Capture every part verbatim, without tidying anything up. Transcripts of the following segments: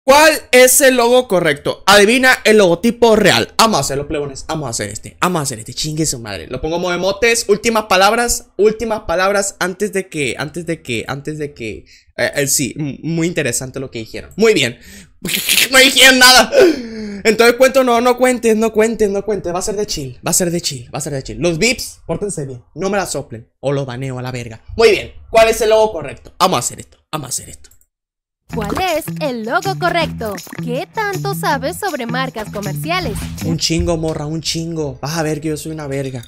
¿Cuál es el logo correcto? Adivina el logotipo real. Vamos a hacerlo, plebones. Vamos a hacer este. Vamos a hacer este. Chingue su madre. Lo pongo como emotes. Últimas palabras. Últimas palabras antes de que. Antes de que. Antes de que. Eh, eh, sí, muy interesante lo que dijeron. Muy bien. No dijeron nada. Entonces cuento, no, no cuentes, no cuentes, no cuentes. Va a ser de chill. Va a ser de chill. Va a ser de chill. Los vips, pórtense bien. No me la soplen. O los baneo a la verga. Muy bien. ¿Cuál es el logo correcto? Vamos a hacer esto. Vamos a hacer esto. ¿Cuál es el logo correcto? ¿Qué tanto sabes sobre marcas comerciales? Un chingo, morra, un chingo. Vas a ver que yo soy una verga.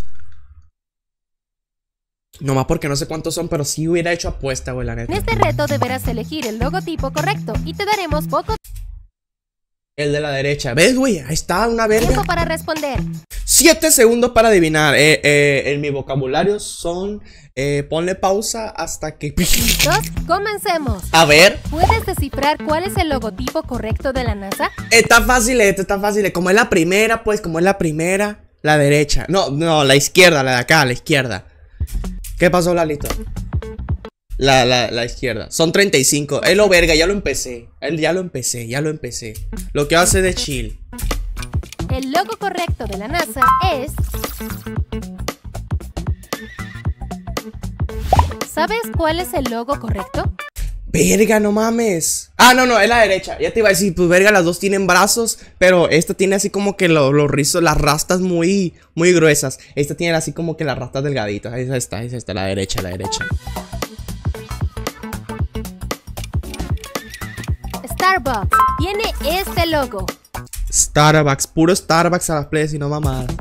Nomás porque no sé cuántos son, pero sí hubiera hecho apuesta, güey, la neta. En este reto deberás elegir el logotipo correcto y te daremos poco El de la derecha. ¿Ves, güey? Ahí está, una verga. tiempo para responder. Siete segundos para adivinar. Eh, eh, en mi vocabulario son... Eh, ponle pausa hasta que... ¿Listos? Comencemos. A ver. ¿Puedes descifrar cuál es el logotipo correcto de la NASA? Está fácil, esto está fácil. Como es la primera, pues, como es la primera, la derecha. No, no, la izquierda, la de acá, la izquierda. ¿Qué pasó, Lalito? La, la, la izquierda. Son treinta y cinco. Es lo verga, ya lo empecé. Él ya lo empecé, ya lo empecé. Lo que hace de chill. El logo correcto de la NASA es... ¿Sabes cuál es el logo correcto? Verga, no mames. Ah, no, no, es la derecha. Ya te iba a decir, pues verga, las dos tienen brazos. Pero esta tiene así como que lo- los rizos, las rastas muy, muy gruesas. Esta tiene así como que las rastas delgaditas. Esa está, esa está, la derecha, la derecha. Starbucks tiene este logo. Starbucks, puro Starbucks a las playas y no mamadas.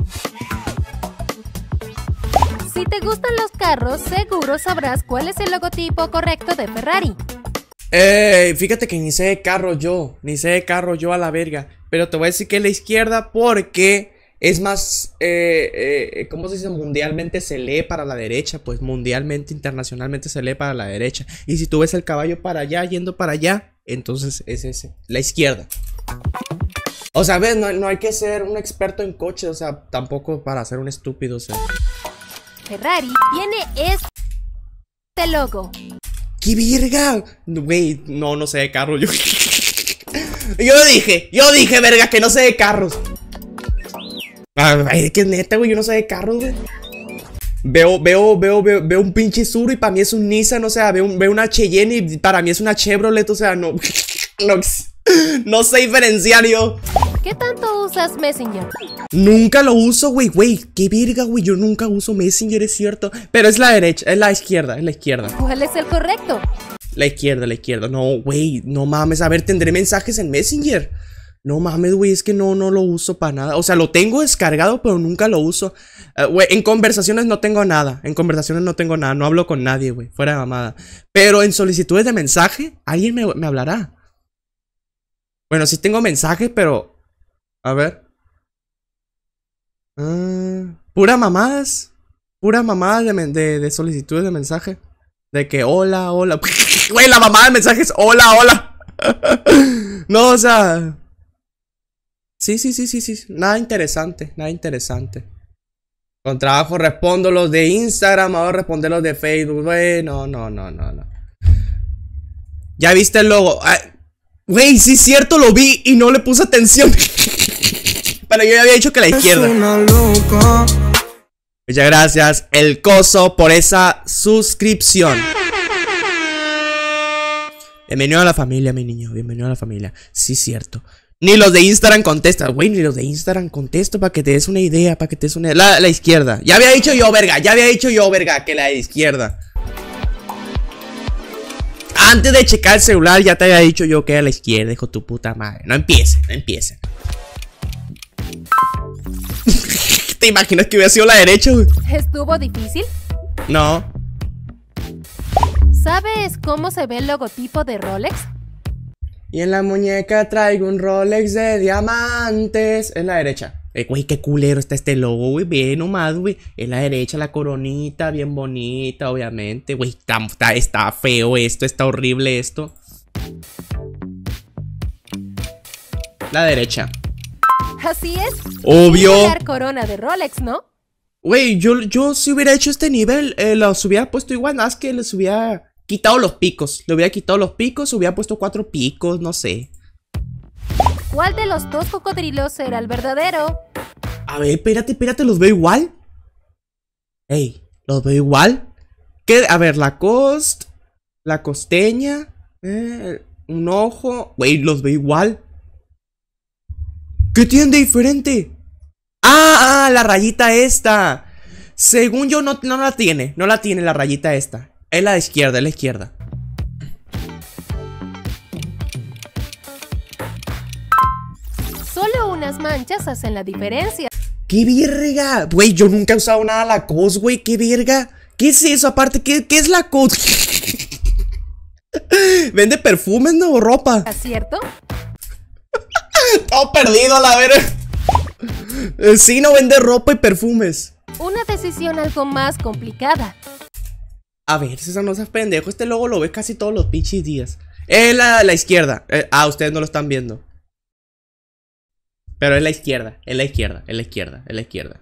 Si te gustan los carros, seguro sabrás cuál es el logotipo correcto de Ferrari. Eh, fíjate que ni sé de carro yo, ni sé de carro yo a la verga. Pero te voy a decir que es la izquierda porque es más, eh, eh, ¿cómo se dice? Mundialmente se lee para la derecha. Pues mundialmente, internacionalmente se lee para la derecha. Y si tú ves el caballo para allá, yendo para allá, entonces es ese, la izquierda. O sea, ves, no, no hay que ser un experto en coches, o sea, tampoco para ser un estúpido, o sea. Ferrari tiene este logo. ¡Qué verga! Güey, no, no sé de carros yo. Yo dije, yo dije, verga, que no sé de carros. Ay, que neta, güey, yo no sé de carros, güey. Veo, veo, veo, veo, veo un pinche Suru y para mí es un Nissan, o sea, veo, un, veo una Cheyenne y para mí es una Chevrolet, o sea, no, no, no sé diferenciar yo. ¿Qué tanto usas Messenger? Nunca lo uso, güey, güey, qué verga, güey, yo nunca uso Messenger, es cierto. Pero es la derecha, es la izquierda, es la izquierda. ¿Cuál es el correcto? La izquierda, la izquierda, no, güey, no mames, a ver, tendré mensajes en Messenger. No mames, güey, es que no, no lo uso para nada. O sea, lo tengo descargado, pero nunca lo uso. Uh, güey, en conversaciones no tengo nada. En conversaciones no tengo nada. No hablo con nadie, güey. Fuera de mamada. Pero en solicitudes de mensaje, alguien me, me hablará. Bueno, sí tengo mensajes, pero... A ver. Uh, pura mamadas. Pura mamadas de, de, de solicitudes de mensaje. De que hola, hola. Güey, la mamada de mensajes, hola, hola. No, o sea... Sí, sí, sí, sí, sí. Nada interesante, nada interesante. Con trabajo respondo los de Instagram, ahora responder los de Facebook. Güey, no, no, no, no, no. Ya viste el logo. Güey, sí es cierto, lo vi y no le puse atención. Pero yo ya había dicho que la izquierda. Muchas gracias, el coso, por esa suscripción. Bienvenido a la familia, mi niño. Bienvenido a la familia. Sí, cierto. Ni los de Instagram contestan, güey, ni los de Instagram contesto para que te des una idea, para que te des una idea. La, la izquierda. Ya había dicho yo, verga, ya había dicho yo, verga, que la izquierda. Antes de checar el celular ya te había dicho yo que era la izquierda, hijo de tu puta madre. No empiecen, no empiecen. ¿Te imaginas que hubiera sido la derecha, güey? ¿Estuvo difícil? No. ¿Sabes cómo se ve el logotipo de Rolex? Y en la muñeca traigo un Rolex de diamantes. En la derecha. Eh, güey, qué culero está este logo, güey. Bien nomás, güey. En la derecha la coronita, bien bonita, obviamente. Güey, está, está, está feo esto, está horrible esto. La derecha. Así es. Obvio. La corona de Rolex, ¿no? Güey, yo, yo si hubiera hecho este nivel, eh, los hubiera puesto igual, nada más que les hubiera... quitado los picos, le hubiera quitado los picos, hubiera puesto cuatro picos, no sé. ¿Cuál de los dos cocodrilos era el verdadero? A ver, espérate, espérate, ¿los veo igual? Ey, ¿los veo igual? ¿Qué? A ver, la cost, la costeña, eh, un ojo. Güey, ¿los veo igual? ¿Qué tienen de diferente? Ah, ah, la rayita esta. Según yo no, no la tiene, no la tiene la rayita esta. Es la de izquierda, es la izquierda. Solo unas manchas hacen la diferencia. ¡Qué verga! Güey, yo nunca he usado nada Lacoste, güey, qué verga. ¿Qué es eso? Aparte, ¿qué, qué es Lacoste? ¿Vende perfumes, no? ¿O ropa? ¿Es cierto? Todo perdido, a la verga. Sí, no vende ropa y perfumes. Una decisión algo más complicada. A ver, César, no seas pendejo. Este logo lo ves casi todos los pinches días. Es la, la izquierda. Eh, ah, ustedes no lo están viendo. Pero es la izquierda, es la izquierda, es la izquierda, es la izquierda.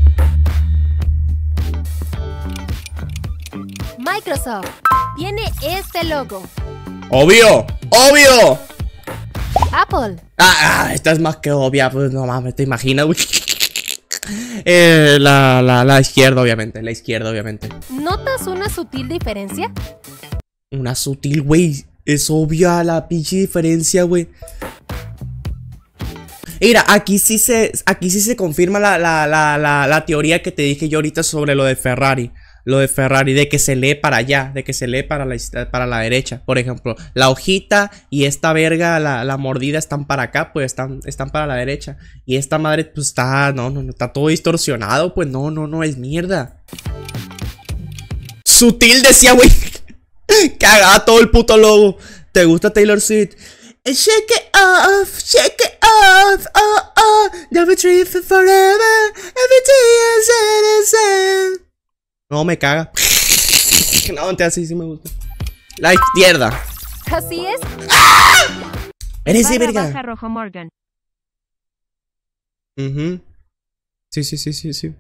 Microsoft tiene este logo. ¡Obvio! ¡Obvio! Apple. Ah, ah, esta es más que obvia, pues no mames, te imaginas, güey. Eh, la, la, la izquierda, obviamente, la izquierda, obviamente. ¿Notas una sutil diferencia? Una sutil, güey. Es obvia la pinche diferencia, güey. Mira, aquí sí se, aquí sí se confirma la, la, la, la, la teoría que te dije yo ahorita sobre lo de Ferrari. Lo de Ferrari, de que se lee para allá, de que se lee para la, para la derecha. Por ejemplo, la hojita y esta verga, la, la mordida están para acá, pues están, están para la derecha. Y esta madre, pues está, no, no, no, está todo distorsionado, pues no, no, no, es mierda. Sutil decía, güey. Cagaba todo el puto logo. ¿Te gusta Taylor Swift? Shake it off, shake it off, oh, oh, never treat for forever, every day is innocent. No, me caga. No, así sí me gusta. La izquierda. Así es. ¡Ah! Eres de verga. Baja rojo Morgan. Uh-huh. Sí, sí, sí, sí, sí.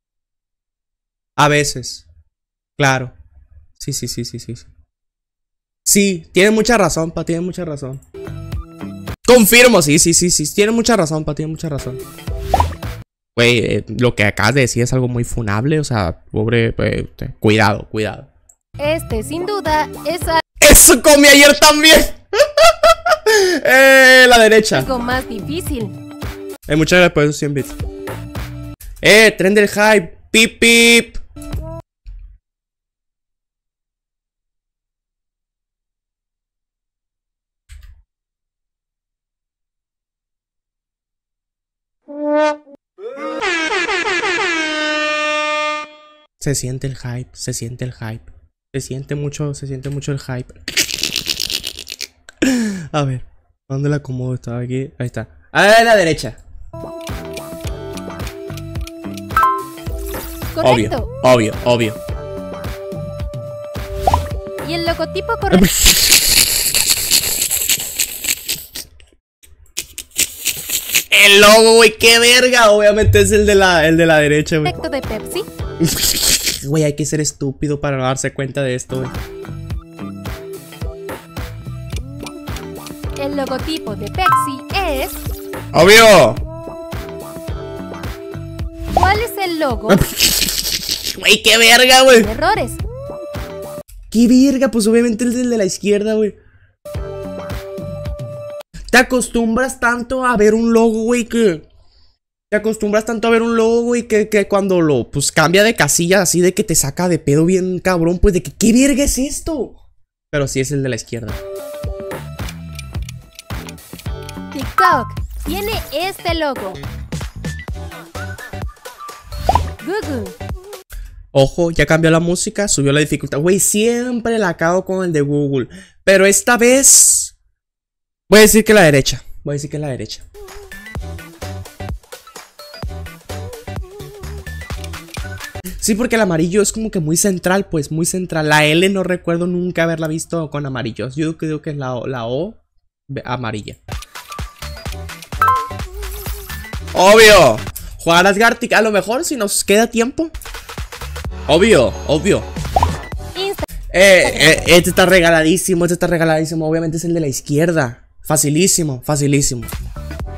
A veces. Claro. Sí, sí, sí, sí, sí. Sí, tiene mucha razón, pa, tiene mucha razón. Confirmo, sí, sí, sí, sí. Tiene mucha razón, pa, tiene mucha razón. Güey, eh, lo que acabas de decir es algo muy funable. O sea, pobre, pues, cuidado, cuidado. Este, sin duda, es ¡Eso comí ayer también! Eh, la derecha. algo más difícil. Eh, muchas gracias por esos cien bits. Eh, tren del hype. Pip, pip. Se siente el hype, se siente el hype. Se siente mucho, se siente mucho el hype. A ver, ¿dónde la acomodo? Estaba aquí, ahí está. A la derecha. Correcto. Obvio, obvio, obvio. Y el logotipo correcto. El logo, güey, qué verga. Obviamente es el de la, el de la derecha, güey. Correcto de Pepsi. Güey, hay que ser estúpido para no darse cuenta de esto, güey. El logotipo de Pepsi es... ¡Obvio! ¿Cuál es el logo? Güey, qué verga, güey. Errores. ¿Qué verga? Pues obviamente el de la izquierda, güey. Te acostumbras tanto a ver un logo, güey, que... Te acostumbras tanto a ver un logo, güey, que, que cuando lo, pues, cambia de casilla así de que te saca de pedo bien cabrón, pues, de que, ¿qué verga es esto? Pero sí es el de la izquierda. TikTok tiene este logo. Google. Ojo, ya cambió la música, subió la dificultad. Güey, siempre la cago con el de Google. Pero esta vez... Voy a decir que la derecha. Voy a decir que la derecha. Sí, porque el amarillo es como que muy central, pues, muy central. La L no recuerdo nunca haberla visto con amarillos. Yo creo que es la O, la O amarilla. Obvio. Jugar a Gartic, a lo mejor si nos queda tiempo. Obvio, obvio. Insta Eh, eh, este está regaladísimo, este está regaladísimo. Obviamente es el de la izquierda. Facilísimo, facilísimo.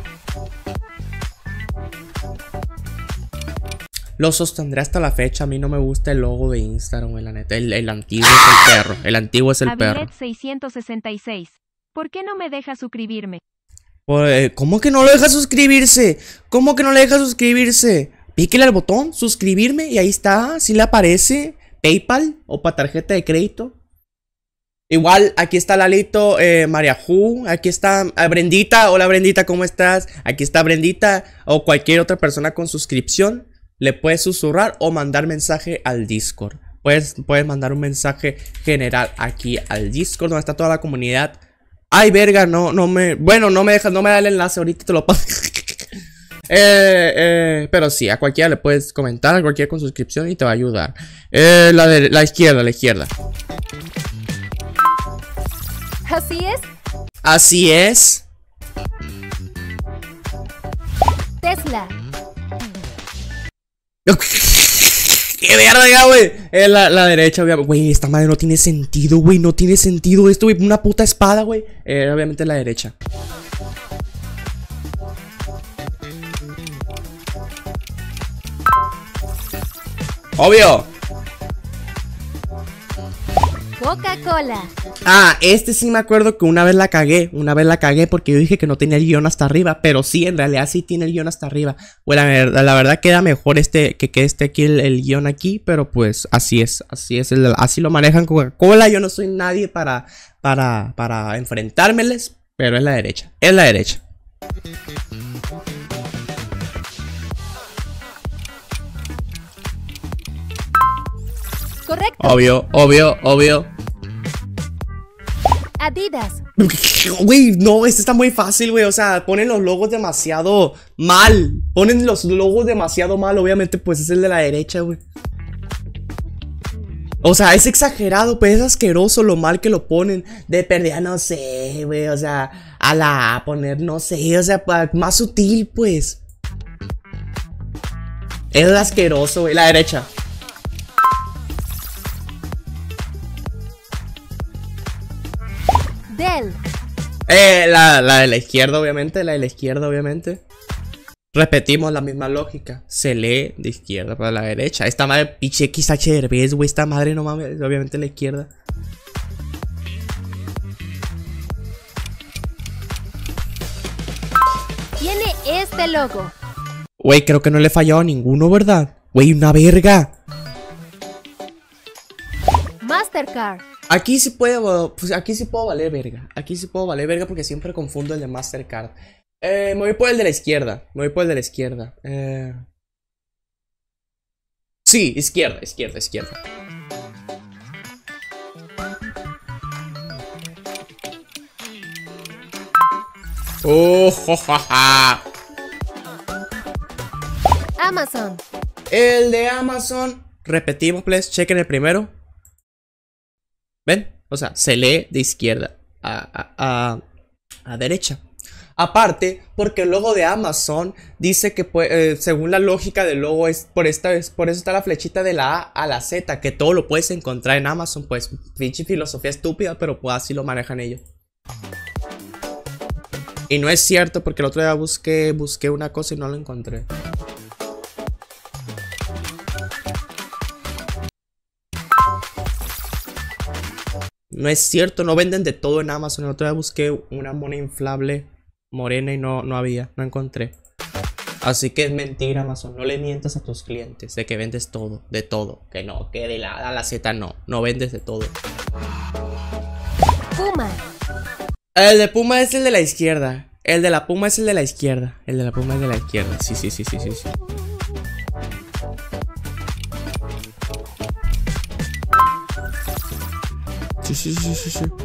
Lo sostendré hasta la fecha. A mí no me gusta el logo de Instagram, güey, la neta. El, el antiguo es el perro. El antiguo es el perro. seiscientos sesenta y seis. ¿Por qué no me deja suscribirme? ¿Cómo que no lo deja suscribirse? ¿Cómo que no le deja suscribirse? Píquele al botón, suscribirme, y ahí está. Si le aparece PayPal o para tarjeta de crédito. Igual, aquí está Lalito, eh, María Ju, aquí está eh, Brendita. Hola Brendita, ¿cómo estás? Aquí está Brendita o cualquier otra persona con suscripción. Le puedes susurrar o mandar mensaje al Discord. Puedes, puedes mandar un mensaje general aquí al Discord, donde está toda la comunidad. Ay, verga, no, no me... Bueno, no me dejas, no me da el enlace, ahorita te lo paso. eh, eh, pero sí, a cualquiera le puedes comentar, a cualquiera con suscripción y te va a ayudar. Eh, la de la izquierda, la izquierda. Así es. Así es. Tesla. ¡Qué verga, güey! Es la, la derecha, obviamente. Güey, esta madre no tiene sentido, güey. No tiene sentido esto, güey. Una puta espada, güey. Eh, obviamente la derecha. Obvio. Coca-Cola. Ah, este sí me acuerdo que una vez la cagué. Una vez la cagué porque yo dije que no tenía el guión hasta arriba. Pero sí, en realidad sí tiene el guión hasta arriba. Bueno, la verdad, la verdad queda mejor este que que esté aquí el, el guión aquí. Pero pues así es, así es. El, así lo manejan Coca-Cola. Yo no soy nadie para, para, para enfrentármeles. Pero es la derecha. Es la derecha. Correcto. Obvio, obvio, obvio. Adidas. Güey, no, este está muy fácil, güey. O sea, ponen los logos demasiado mal. Ponen los logos demasiado mal. Obviamente, pues es el de la derecha, güey. O sea, es exagerado, pues es asqueroso lo mal que lo ponen. De perdida, no sé, güey. O sea, a la A poner, no sé. O sea, más sutil, pues. Es asqueroso, güey. La derecha. Dell. Eh, la, la de la izquierda, obviamente. La de la izquierda, obviamente. Repetimos la misma lógica. Se lee de izquierda para la derecha. Esta madre, pinche X H Derbez, güey. Esta madre no mames. Obviamente la izquierda. Tiene este logo. Güey, creo que no le he fallado a ninguno, ¿verdad? Güey, una verga. Mastercard. Aquí sí puedo, pues aquí sí puedo valer verga. Aquí sí puedo valer verga porque siempre confundo el de Mastercard. Eh, me voy por el de la izquierda. Me voy por el de la izquierda. Eh... Sí, izquierda, izquierda, izquierda. Oh, jo, ja, ja. Amazon. El de Amazon. Repetimos, please. Chequen el primero. ¿Ven? O sea, se lee de izquierda a, a, a, a derecha. Aparte, porque el logo de Amazon dice que eh, según la lógica del logo es por esta vez, por eso está la flechita de la A a la Z, que todo lo puedes encontrar en Amazon. Pues pinche filosofía estúpida, pero pues así lo manejan ellos. Y no es cierto, porque el otro día busqué, busqué una cosa y no lo encontré. No es cierto, no venden de todo en Amazon. El otro día busqué una mona inflable morena y no, no había, no encontré. Así que es mentira, Amazon. No le mientas a tus clientes de que vendes todo, de todo. Que no, que de la A a la Z no, no vendes de todo. Puma. El de Puma es el de la izquierda. El de la Puma es el de la izquierda. El de la Puma es de la izquierda. Sí, sí, sí, sí, sí, sí. Sí, sí, sí, sí, sí.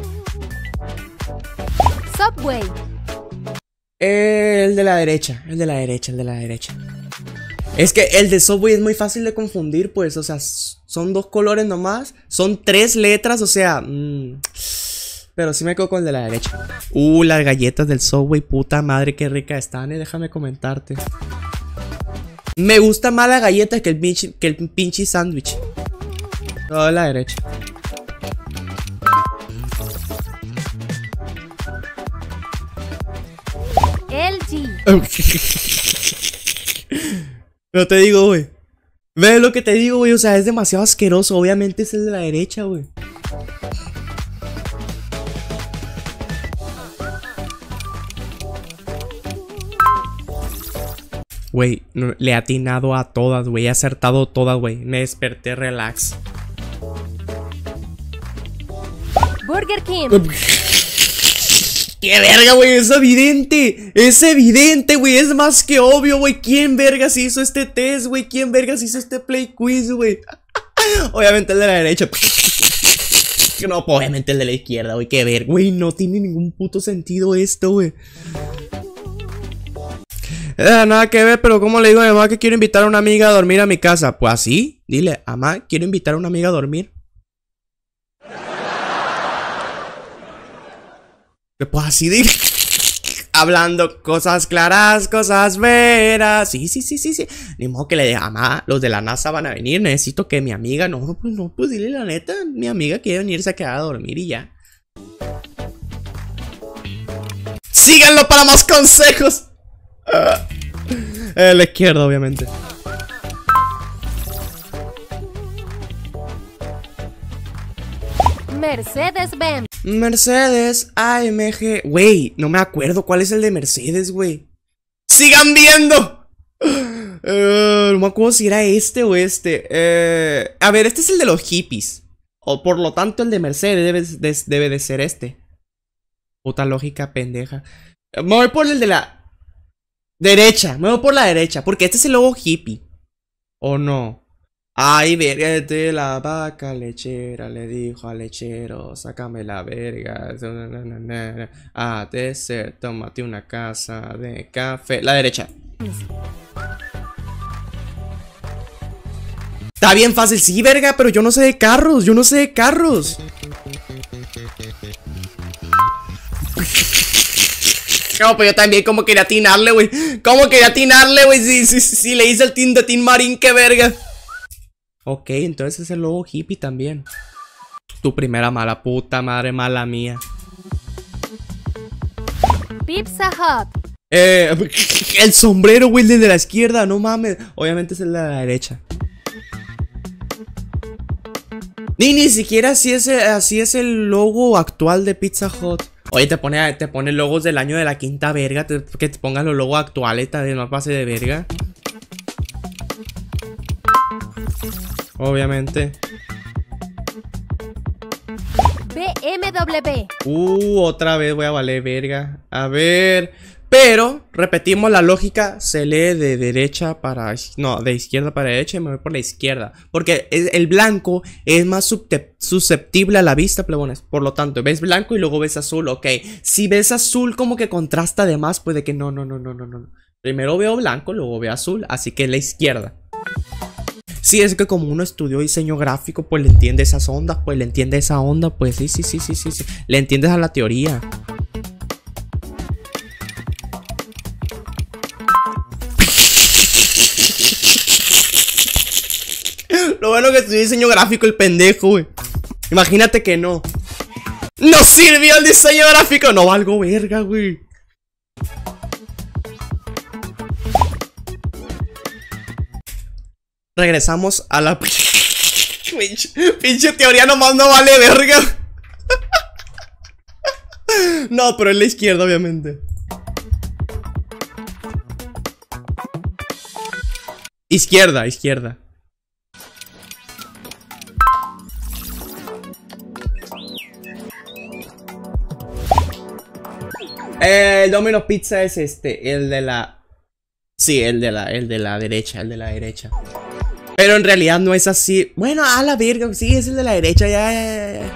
Subway. El de la derecha, el de la derecha, el de la derecha. Es que el de Subway es muy fácil de confundir, pues, o sea, son dos colores nomás. Son tres letras, o sea... Mmm, pero sí me quedo con el de la derecha. Uh, las galletas del Subway, puta madre, qué ricas están, eh, déjame comentarte. Me gusta más la galleta que el pinche, que el pinche sándwich. Todo de la derecha. L G. No te digo, güey. Ve lo que te digo, güey. O sea, es demasiado asqueroso. Obviamente es el de la derecha, güey. Güey, no, le he atinado a todas, güey. He acertado todas, güey. Me desperté relax. Burger King. ¡Qué verga, güey! Es evidente. Es evidente, güey. Es más que obvio, güey. ¿Quién vergas hizo este test, güey? ¿Quién vergas hizo este play quiz, güey? Obviamente el de la derecha. No, obviamente el de la izquierda, güey. Qué verga, güey. No tiene ningún puto sentido esto, güey. Eh, nada que ver, pero ¿cómo le digo a mi mamá que quiero invitar a una amiga a dormir a mi casa? Pues así, dile, mamá, quiero invitar a una amiga a dormir. Pues así, dile. Hablando cosas claras, cosas veras. Sí, sí, sí, sí, sí. Ni modo que le diga, mamá, los de la NASA van a venir, necesito que mi amiga... No, pues no, pues dile la neta, mi amiga quiere venirse a quedar a dormir y ya. Síganlo para más consejos. Eh, la izquierda, obviamente. Mercedes-Benz. Mercedes A M G. Güey, no me acuerdo cuál es el de Mercedes, güey. ¡Sigan viendo! Uh, no me acuerdo si era este o este. Uh, a ver, este es el de los hippies. O por lo tanto el de Mercedes debe de, debe de ser este. Puta lógica pendeja. Me voy por el de la... derecha, me voy por la derecha, porque este es el logo hippie. ¿O no? Ay, verga de la vaca lechera, le dijo al lechero, sácame la verga. Ah, de ser, tómate una casa de café. La derecha. Está bien fácil, sí, verga, pero yo no sé de carros, yo no sé de carros. No, pues yo también como quería atinarle, güey. Como quería atinarle, güey. Si, si, si le hice el team de Team Marín, qué verga. Ok, entonces es el logo hippie también. Tu primera mala, puta madre, mala mía. Pizza Hut. Eh, el sombrero, güey, el de la izquierda, no mames. Obviamente es el de la derecha. Ni, ni siquiera así es, así es el logo actual de Pizza Hut. Oye, te pone, te pone logos del año de la quinta verga. Te, que te pongan los logos actuales, tal vez no pase de verga. Obviamente. B M W. Uh, otra vez voy a valer verga. A ver. Pero, repetimos la lógica. Se lee de derecha para... No, de izquierda para derecha y me voy por la izquierda. Porque el blanco es más susceptible a la vista, plebones. Por lo tanto, ves blanco y luego ves azul. Ok, si ves azul como que contrasta de más, puede que no, no, no, no, no, no. Primero veo blanco, luego veo azul. Así que la izquierda. Sí, es que como uno estudió diseño gráfico, pues le entiende esas ondas, pues le entiende esa onda, pues sí, sí, sí, sí, sí, sí. Le entiendes a la teoría. Lo bueno que estudió diseño gráfico el pendejo, güey. Imagínate que no. ¡No sirvió el diseño gráfico! No valgo verga, güey. Regresamos a la... Pinche, pinche teoría nomás no vale verga. No, pero es la izquierda, obviamente. Izquierda, izquierda. Eh, el Domino's Pizza es este, el de la... Sí, el de la, el de la derecha, el de la derecha. Pero en realidad no es así. Bueno, a la verga, sí, es el de la derecha, ya, ya, ya.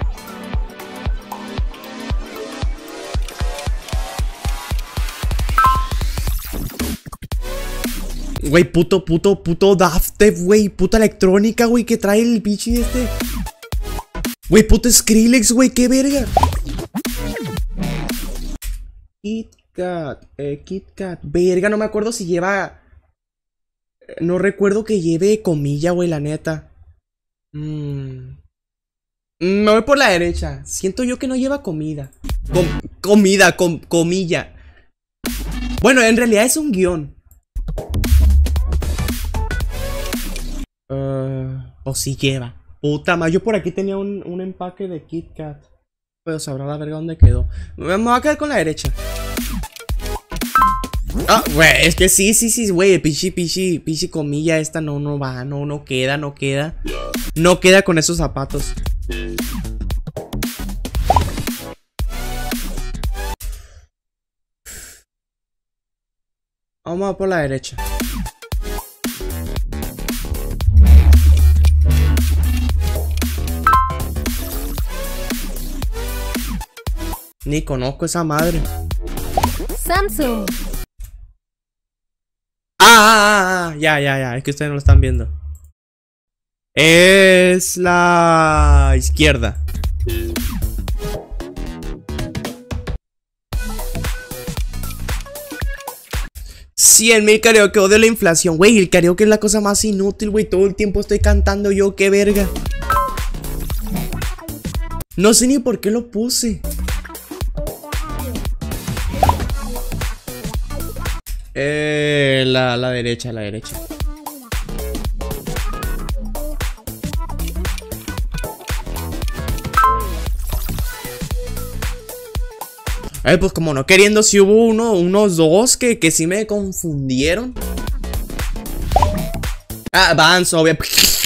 Güey, puto, puto, puto Daft, güey, puta electrónica, güey, que trae el bichi este. Güey, puto Skrillex, güey, qué verga. Kit Kat, eh, Kit Kat, verga, no me acuerdo si lleva... No recuerdo que lleve comilla, güey, la neta. Mm. Me voy por la derecha. Siento yo que no lleva comida. Com comida, com comilla. Bueno, en realidad es un guión. O si lleva. Puta madre, yo por aquí tenía un, un empaque de Kit Kat. Pero sabrá la verga dónde quedó. Me, me voy a quedar con la derecha. Ah, güey, es que sí, sí, sí, güey. Pichi, pichi, pichi comilla esta no, no va, no, no queda, no queda. No queda con esos zapatos. Vamos a por la derecha. Ni conozco esa madre. Samsung. Ah, ah, ah, ya, ya, ya. Es que ustedes no lo están viendo. Es la izquierda. cien mil karaoke, odio la inflación. Güey, el karaoke es la cosa más inútil, güey. Todo el tiempo estoy cantando yo, qué verga. No sé ni por qué lo puse. Eh, la, la derecha, la derecha. Eh, pues como no queriendo, si hubo uno, unos dos que, que sí me confundieron. Ah, Vans, obvio.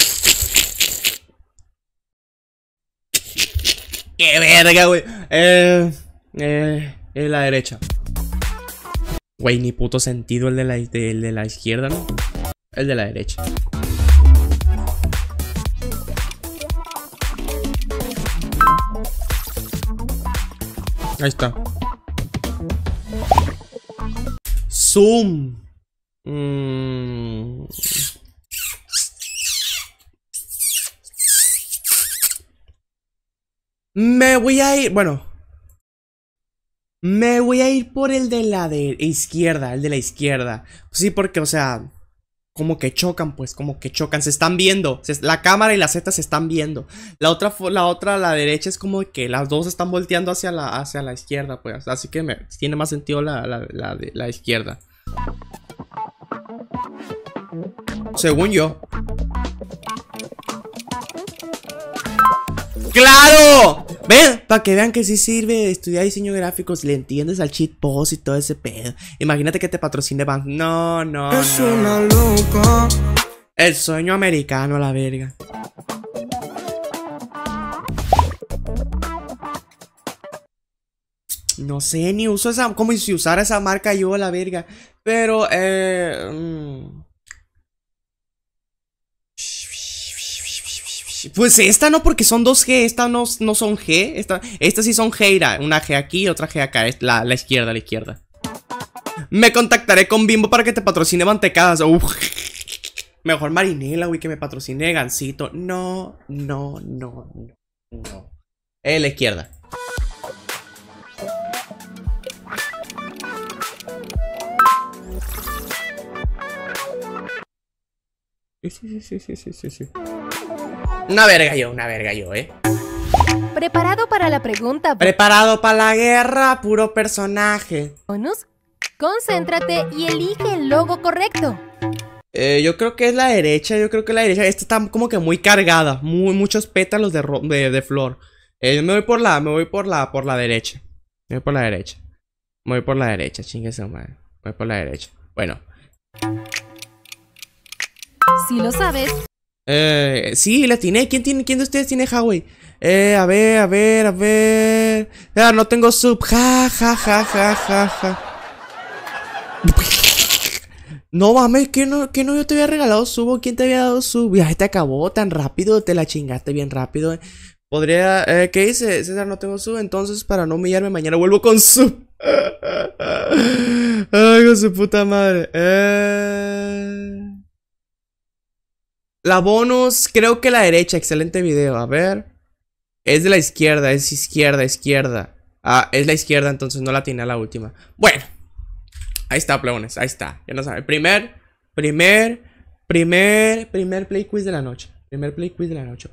Qué verga, güey. Eh, eh, es la derecha. Güey, ni puto sentido el de la, de, el de la izquierda, ¿no? El de la derecha. Ahí está. Zoom. Mm. Me voy a ir, bueno. Me voy a ir por el de la de izquierda, el de la izquierda. Sí, porque, o sea, como que chocan, pues, como que chocan. Se están viendo. Se, la cámara y la Z se están viendo. La otra, la otra, la derecha, es como que las dos están volteando hacia la, hacia la izquierda, pues. Así que me, tiene más sentido la, la, la, la, la izquierda. Según yo. ¡Claro! Ven, para que vean que sí sirve estudiar diseño gráfico. Si le entiendes al cheat post y todo ese pedo. Imagínate que te patrocine Vans. No, no, no. Es una loca. El sueño americano a la verga. No sé, ni uso esa. Como si usara esa marca yo a la verga. Pero, eh. Mmm. Pues esta no, porque son dos G. Esta no, no son G. Esta, estas sí son G. Una G aquí y otra G acá. Es la, la izquierda, la izquierda. Me contactaré con Bimbo para que te patrocine mantecadas. Uf. Mejor Marinela, güey, que me patrocine Gansito. No, no, no, no, no. Eh, la izquierda. Sí, sí, sí, sí, sí, sí, sí. Una verga yo, una verga yo, eh. ¿Preparado para la pregunta? Preparado para la guerra, puro personaje. Bonus. Concéntrate y elige el logo correcto. Eh, yo creo que es la derecha, yo creo que la derecha. Esta está como que muy cargada, muy, muchos pétalos de, de, de flor. Eh, me voy por la, me voy por la, por la derecha. Me voy por la derecha. Me voy por la derecha, chingue su madre. Me voy por la derecha. Bueno. Si lo sabes. Eh, sí, la tiene. ¿Quién tiene? ¿Quién de ustedes tiene Huawei? Eh, a ver, a ver, a ver. Ah, no tengo sub. Ja, ja, ja, ja, ja, ja. No mames, que no, que no yo te había regalado sub. ¿Quién te había dado sub? Ya te acabó tan rápido. Te la chingaste bien rápido. Eh. Podría. Eh, ¿Qué dice? César, no tengo sub. Entonces, para no humillarme, mañana vuelvo con sub. Ay, con su puta madre. Eh. La bonus, creo que la derecha. Excelente video, a ver. Es de la izquierda, es izquierda, izquierda. Ah, es la izquierda, entonces no la tiene a la última. Bueno, ahí está, plebones, ahí está. Ya no saben, primer, primer, primer, primer play quiz de la noche. Primer play quiz de la noche.